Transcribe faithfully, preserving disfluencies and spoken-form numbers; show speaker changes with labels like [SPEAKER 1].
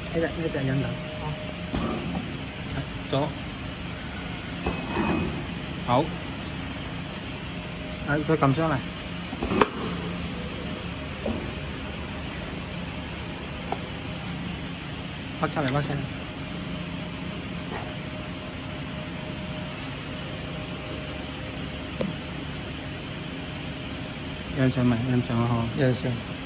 [SPEAKER 1] 呢隻呢隻引導。
[SPEAKER 2] 左。好。係，再撳上嚟。屈出嚟，屈出嚟。印上未？印上好。印上。